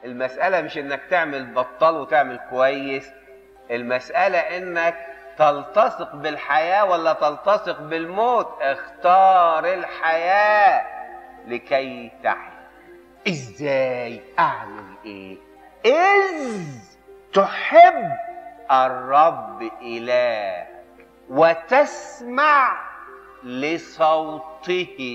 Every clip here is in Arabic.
المسألة مش انك تعمل بطال وتعمل كويس، المسألة انك تلتصق بالحياة ولا تلتصق بالموت. اختار الحياة لكي تحيا. ازاي؟ اعمل ايه؟ اذ تحب الرب إلهك وتسمع لصوته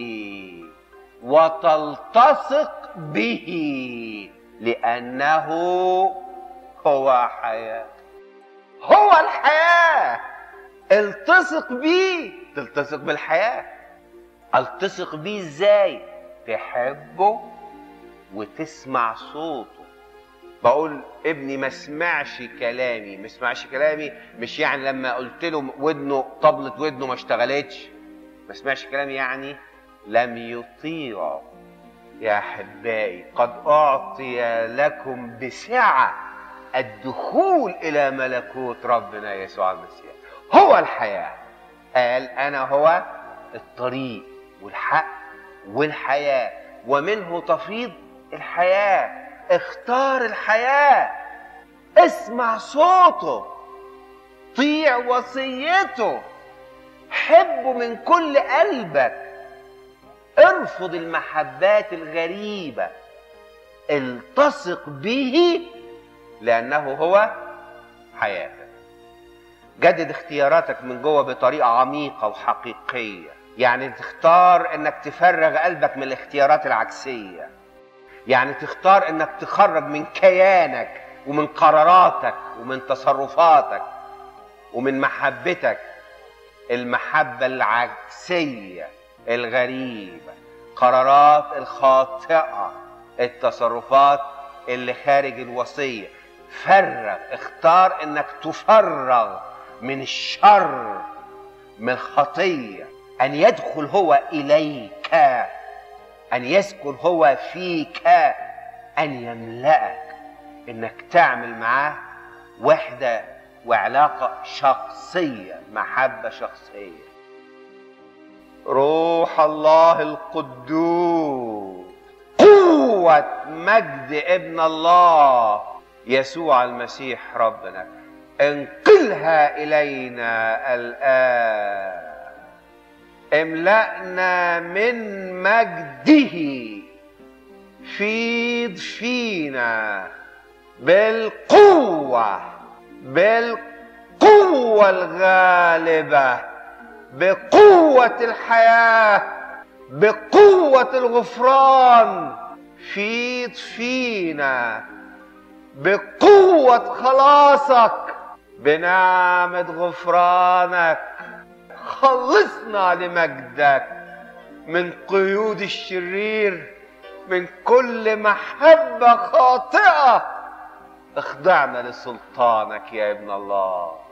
وتلتصق به لأنه هو حياة. هو الحياة. التصق بيه تلتصق بالحياة. التصق بيه ازاي؟ تحبه وتسمع صوته. بقول ابني ما سمعش كلامي، ما سمعش كلامي مش يعني لما قلت له ودنه طبلت ودنه ما اشتغلتش. ما سمعش كلامي يعني لم يطيعه. يا احبائي قد اعطي لكم بسعة الدخول الى ملكوت ربنا يسوع المسيح. هو الحياة. قال انا هو الطريق والحق والحياة ومنه تفيض الحياة. اختار الحياة. اسمع صوته. طيع وصيته. حبه من كل قلبك. ارفض المحبات الغريبة. التصق به لأنه هو حياتك. جدد اختياراتك من جوه بطريقة عميقة وحقيقية. يعني تختار انك تفرغ قلبك من الاختيارات العكسية. يعني تختار انك تخرج من كيانك ومن قراراتك ومن تصرفاتك ومن محبتك المحبة العكسية الغريبة، قرارات الخاطئة، التصرفات اللي خارج الوصية. فرغ. اختار انك تفرغ من الشر، من الخطية، ان يدخل هو اليك، ان يسكن هو فيك، ان يملأك، انك تعمل معاه وحدة وعلاقة شخصية، محبة شخصية. روح الله القدوس، قوة مجد ابن الله يسوع المسيح ربنا، انقلها إلينا الآن. املأنا من مجده. فيض فينا بالقوة، بالقوة الغالبة، بقوة الحياة، بقوة الغفران. فيض فينا بقوة خلاصك، بنعمة غفرانك. خلصنا لمجدك من قيود الشرير، من كل محبة خاطئة. اخضعنا لسلطانك يا ابن الله.